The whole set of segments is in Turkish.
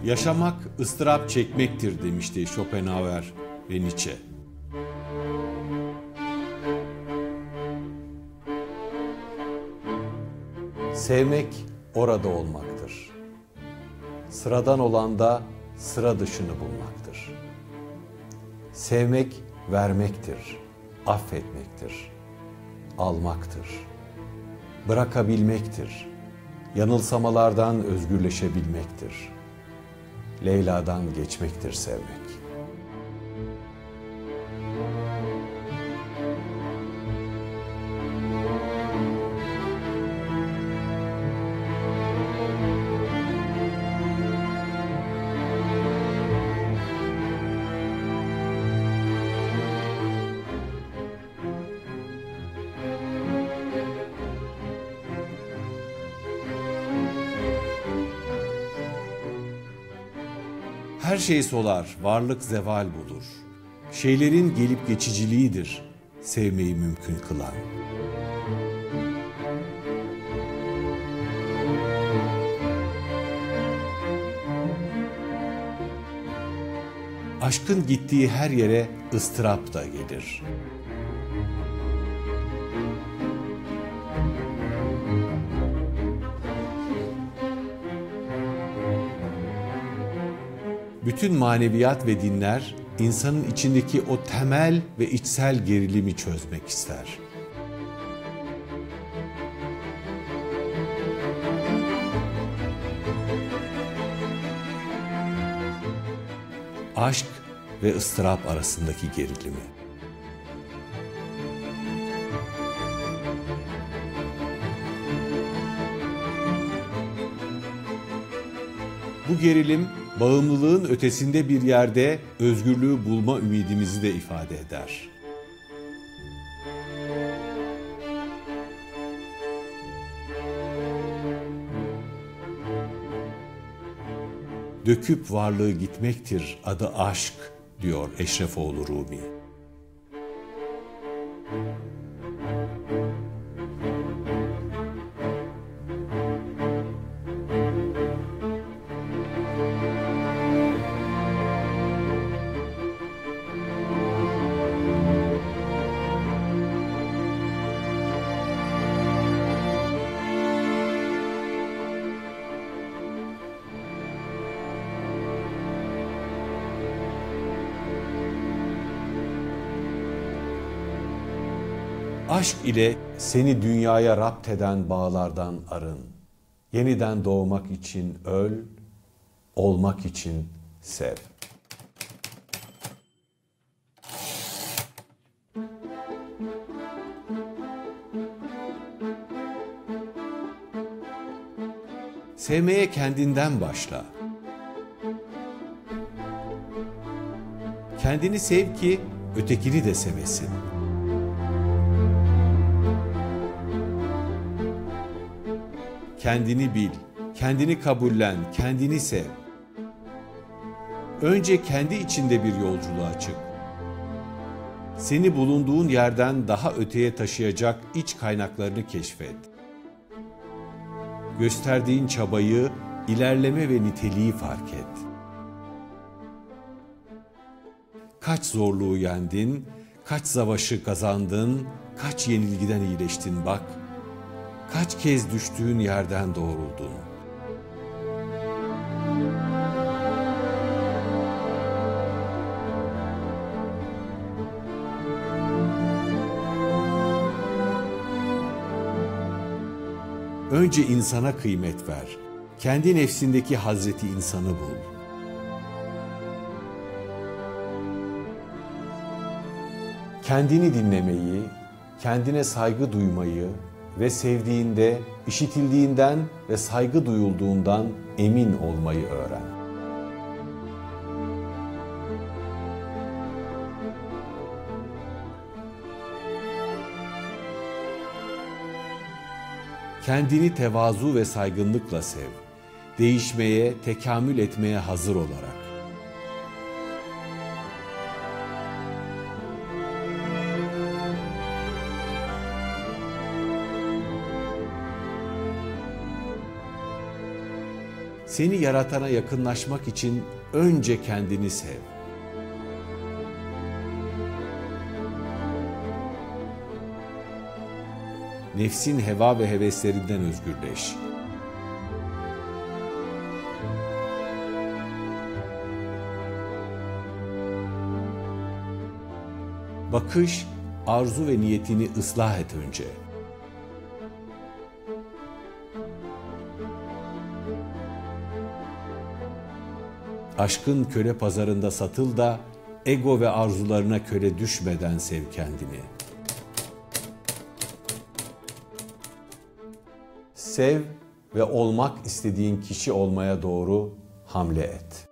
Yaşamak ıstırap çekmektir demişti Schopenhauer ve Nietzsche. Sevmek orada olmaktır. Sıradan olanda sıra dışını bulmaktır. Sevmek vermektir, affetmektir, almaktır, bırakabilmektir, yanılsamalardan özgürleşebilmektir. Leyla'dan geçmektir sevmek. Her şey solar, varlık zeval bulur. Şeylerin gelip geçiciliğidir sevmeyi mümkün kılan. Aşkın gittiği her yere ıstırap da gelir. Bütün maneviyat ve dinler insanın içindeki o temel ve içsel gerilimi çözmek ister. Aşk ve ıstırap arasındaki gerilimi. Bu gerilim, bağımlılığın ötesinde bir yerde özgürlüğü bulma ümidimizi de ifade eder. Döküp varlığı gitmektir adı aşk, diyor Eşrefoğlu Rumi. Aşk ile seni dünyaya rapt eden bağlardan arın. Yeniden doğmak için öl, olmak için sev. Sevmeye kendinden başla. Kendini sev ki ötekini de sevesin. Kendini bil, kendini kabullen, kendini sev. Önce kendi içinde bir yolculuğa çık. Seni bulunduğun yerden daha öteye taşıyacak iç kaynaklarını keşfet. Gösterdiğin çabayı, ilerleme ve niteliği fark et. Kaç zorluğu yendin, kaç savaşı kazandın, kaç yenilgiden iyileştin bak. Kaç kez düştüğün yerden doğruldun. Önce insana kıymet ver. Kendi nefsindeki Hazreti insanı bul. Kendini dinlemeyi, kendine saygı duymayı ve sevdiğinde, işitildiğinden ve saygı duyulduğundan emin olmayı öğren. Kendini tevazu ve saygınlıkla sev, değişmeye, tekamül etmeye hazır olarak. Seni yaratana yakınlaşmak için önce kendini sev. Nefsin heva ve heveslerinden özgürleş. Bakış, arzu ve niyetini ıslah et önce. Aşkın köle pazarında satıl da ego ve arzularına köle düşmeden sev kendini. Sev ve olmak istediğin kişi olmaya doğru hamle et.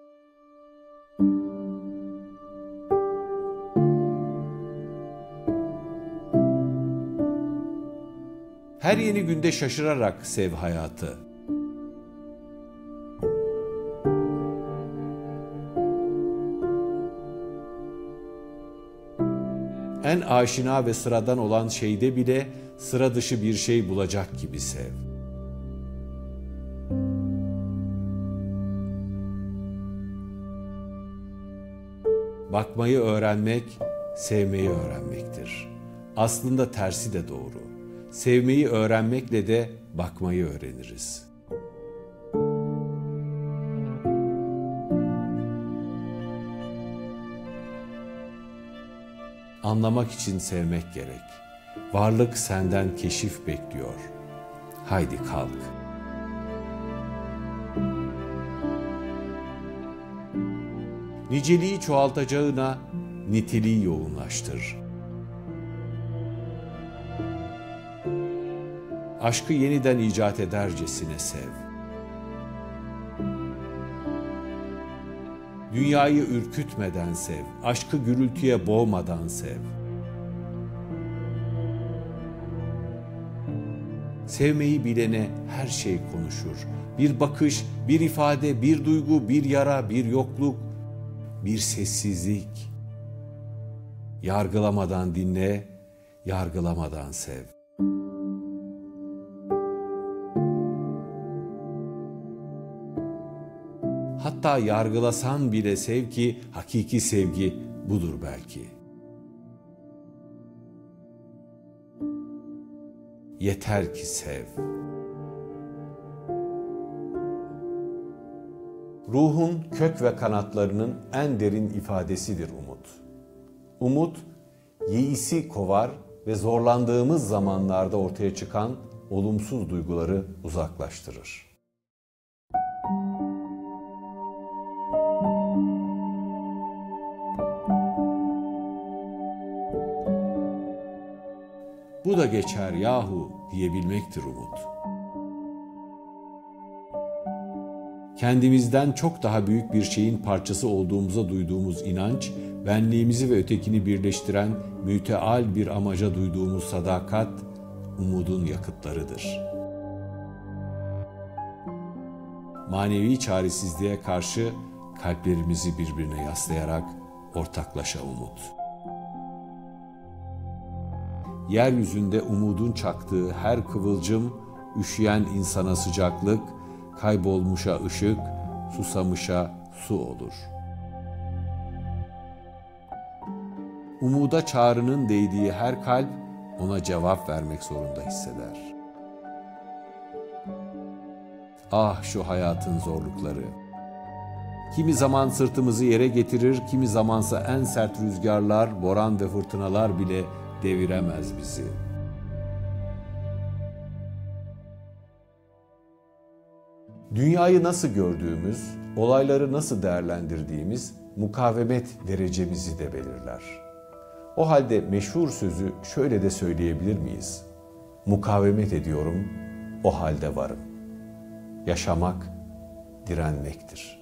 Her yeni günde şaşırarak sev hayatı. En aşina ve sıradan olan şeyde bile sıra dışı bir şey bulacak gibi sev. Bakmayı öğrenmek, sevmeyi öğrenmektir. Aslında tersi de doğru. Sevmeyi öğrenmekle de bakmayı öğreniriz. Anlamak için sevmek gerek. Varlık senden keşif bekliyor. Haydi kalk. Niceliği çoğaltacağına niteliği yoğunlaştır. Aşkı yeniden icat edercesine sev. Dünyayı ürkütmeden sev, aşkı gürültüye boğmadan sev. Sevmeyi bilene her şey konuşur. Bir bakış, bir ifade, bir duygu, bir yara, bir yokluk, bir sessizlik. Yargılamadan dinle, yargılamadan sev. Hatta yargılasan bile sev ki hakiki sevgi budur belki. Yeter ki sev. Ruhun kök ve kanatlarının en derin ifadesidir umut. Umut, yeisi kovar ve zorlandığımız zamanlarda ortaya çıkan olumsuz duyguları uzaklaştırır. Bu da geçer yahu diyebilmektir umut. Kendimizden çok daha büyük bir şeyin parçası olduğumuza duyduğumuz inanç, benliğimizi ve ötekini birleştiren müteal bir amaca duyduğumuz sadakat, umudun yakıtlarıdır. Manevi çaresizliğe karşı kalplerimizi birbirine yaslayarak ortaklaşa umut. Yeryüzünde umudun çaktığı her kıvılcım, üşüyen insana sıcaklık, kaybolmuşa ışık, susamışa su olur. Umuda çağrının değdiği her kalp, ona cevap vermek zorunda hisseder. Ah şu hayatın zorlukları! Kimi zaman sırtımızı yere getirir, kimi zamansa en sert rüzgarlar, boran ve fırtınalar bile deviremez bizi. Dünyayı nasıl gördüğümüz, olayları nasıl değerlendirdiğimiz mukavemet derecemizi de belirler. O halde meşhur sözü şöyle de söyleyebilir miyiz? Mukavemet ediyorum, o halde varım. Yaşamak direnmektir.